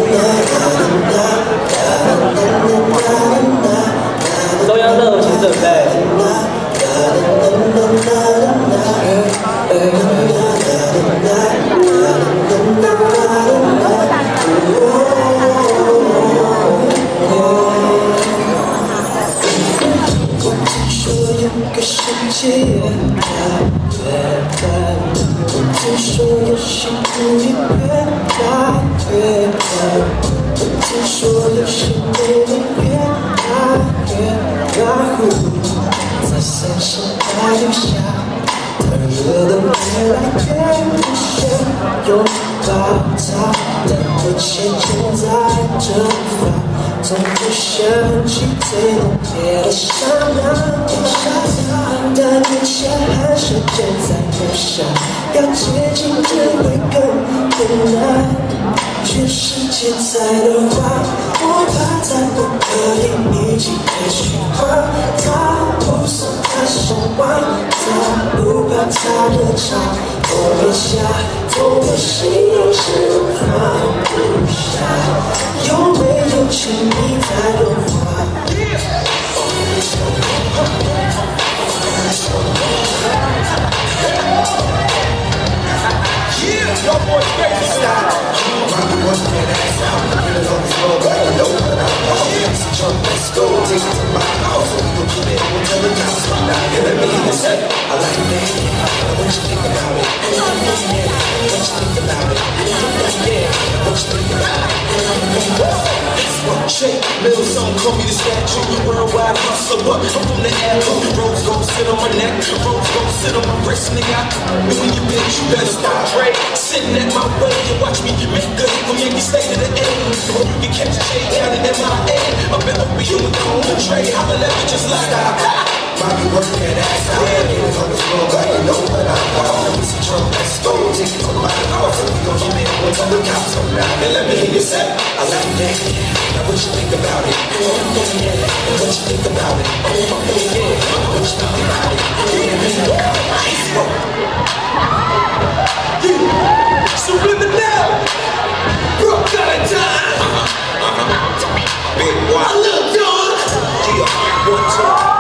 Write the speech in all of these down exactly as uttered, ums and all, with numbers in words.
中央乐，请准备。世界越大，我听说有幸福也越大越大，我听说有些美丽越大越大，在身上还留下炙热的未来，越不想拥抱它，但我渐渐在蒸发，总会想起最浓烈的刹那。但眼前还是正在留下，要接近只会更更难。全世界在的话，我怕它不可以一起被虚化。它不是它想玩，它不怕它的吵，我别下，我的心有时放不下。有没有请你再融化？ Your boy crazy style. Mommy wants me to ask how I'm feeling on the floor, but you know what I want. Jump, let's go, take it to my house. We gon' keep it until the cows come down. And let me hear you say, I like it. What you think about it? Yeah. What you think about it? Yeah. What you think about it? Shake, little song, call me the statue. Worldwide hustler, but I'm from the alley. Rose gon' sit on my neck, rose gon' sit on my wrist, nigga. And when you bitch, you better stop right. Sitting at my way, you watch me make good. Go Yankee stay to the end. You catch a shade down in M I A. I bet over you with the home and trade. I'ma let me just like that. Mommy working that ass out. Yeah, niggas on the floor, but you know what I want. Let me see Trump, let's go. Take it to my house. We gon' keep it until the cops come down. And let me hear you say, I like that. Now what you think about it? Oh, yeah. What you think about it? Oh, yeah. What you think about it? Yeah. Subliminal. Broke out of time. Uh-huh. Uh-huh. Big boy. I love John. Yeah. One, two.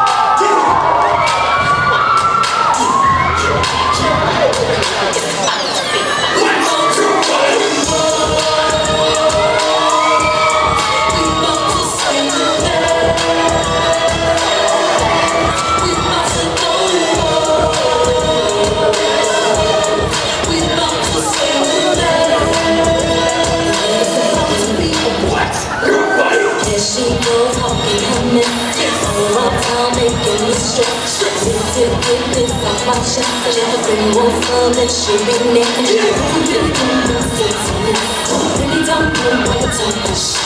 My chest, everything was fun and she be naked. Really don't know what to